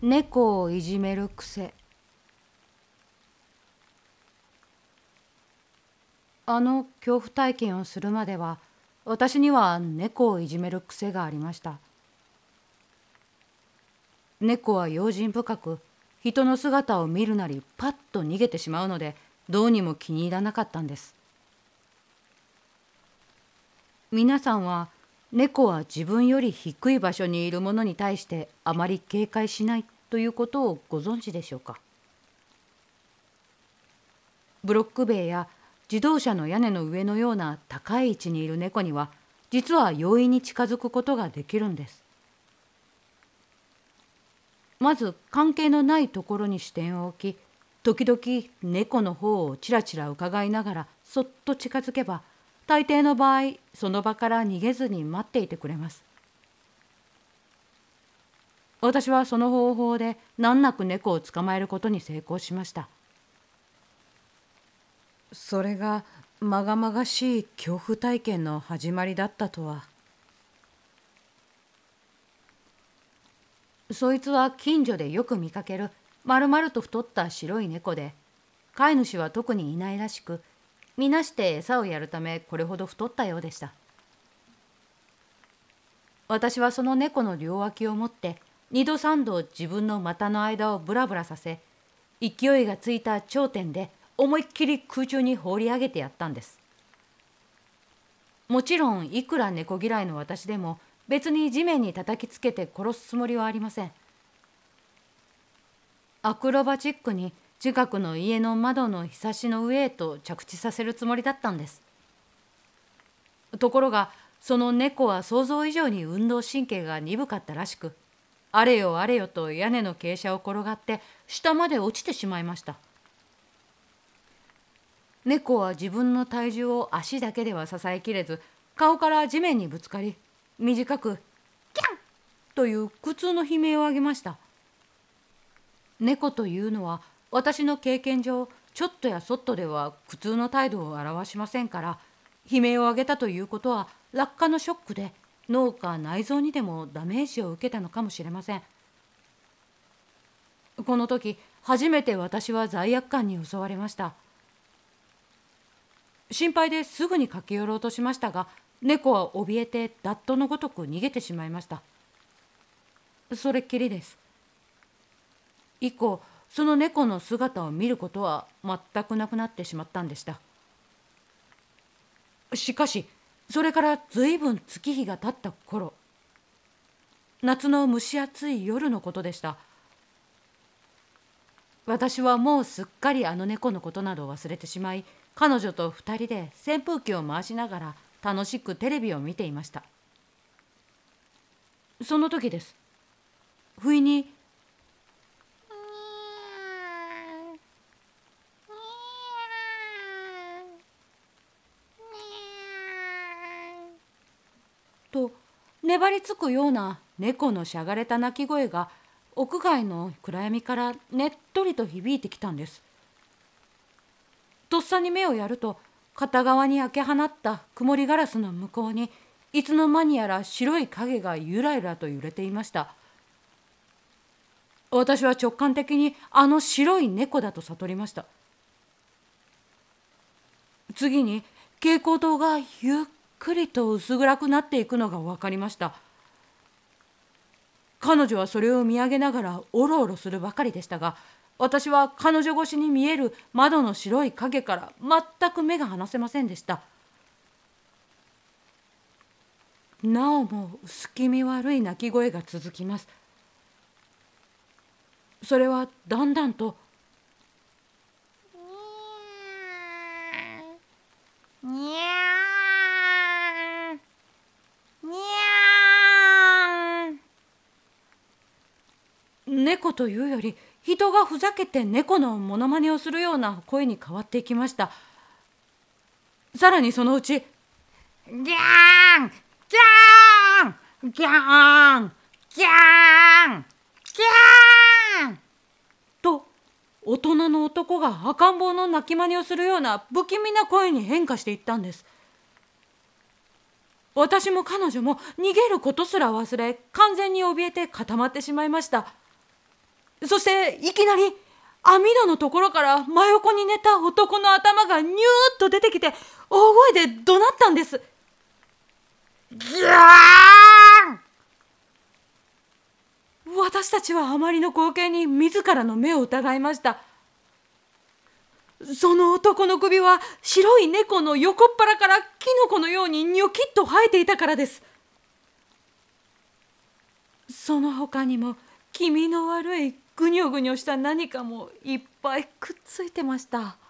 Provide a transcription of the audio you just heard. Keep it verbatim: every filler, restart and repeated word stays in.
猫をいじめる癖。あの恐怖体験をするまでは、私には猫をいじめる癖がありました。猫は用心深く、人の姿を見るなりパッと逃げてしまうので、どうにも気に入らなかったんです。皆さんは、猫は自分より低い場所にいるものに対してあまり警戒しないということをご存知でしょうか。ブロック塀や自動車の屋根の上のような高い位置にいる猫には、実は容易に近づくことができるんです。まず関係のないところに視点を置き、時々猫の方をちらちら伺いながらそっと近づけば、大抵の場合その場から逃げずに待っていてくれます。私はその方法で難なく猫を捕まえることに成功しました。それがまがまがしい恐怖体験の始まりだったとは。そいつは近所でよく見かけるまるまると太った白い猫で、飼い主は特にいないらしく、みなして餌をやるためこれほど太ったようでした。私はその猫の両脇を持って二度三度自分の股の間をブラブラさせ、勢いがついた頂点で思いっきり空中に放り上げてやったんです。もちろんいくら猫嫌いの私でも別に地面に叩きつけて殺すつもりはありません。アクロバチックに近くの家の窓のひさしの上へと着地させるつもりだったんです。ところがその猫は想像以上に運動神経が鈍かったらしく、あれよあれよと屋根の傾斜を転がって下まで落ちてしまいました。猫は自分の体重を足だけでは支えきれず、顔から地面にぶつかり、短く「キャン!」という苦痛の悲鳴を上げました。猫というのは私の経験上、ちょっとやそっとでは苦痛の態度を表しませんから、悲鳴を上げたということは落下のショックで脳か内臓にでもダメージを受けたのかもしれません。この時初めて私は罪悪感に襲われました。心配ですぐに駆け寄ろうとしましたが、猫は怯えてダットのごとく逃げてしまいました。それっきりです。以降その猫の姿を見ることは全くなくなってしまったんでした。しかしそれからずいぶん月日が経った頃、夏の蒸し暑い夜のことでした。私はもうすっかりあの猫のことなど忘れてしまい、彼女と二人で扇風機を回しながら楽しくテレビを見ていました。その時です。不意にと粘りつくような猫のしゃがれた鳴き声が屋外の暗闇からねっとりと響いてきたんです。とっさに目をやると、片側に開け放った曇りガラスの向こうにいつの間にやら白い影がゆらゆらと揺れていました。私は直感的にあの白い猫だと悟りました。次に蛍光灯がゆっくりと薄暗くなっていくのが分かりました。彼女はそれを見上げながらおろおろするばかりでしたが、私は彼女越しに見える窓の白い影から全く目が離せませんでした。なおも薄気味悪い鳴き声が続きます。それはだんだんとにゃーにゃー猫というより人がふざけて猫のモノマネをするような声に変わっていきました。さらにそのうちギャーンギャーンギャーンギャーンギャーンと大人の男が赤ん坊の泣き真似をするような不気味な声に変化していったんです。私も彼女も逃げることすら忘れ、完全に怯えて固まってしまいました。 そしていきなり網戸のところから真横に寝た男の頭がニューッと出てきて大声で怒鳴ったんです。 ギャーン私たちはあまりの光景に自らの目を疑いました。その男の首は白い猫の横っ腹からキノコのようにニョキッと生えていたからです。その他にも気味の悪いぐにょぐにょした何かもいっぱいくっついてました。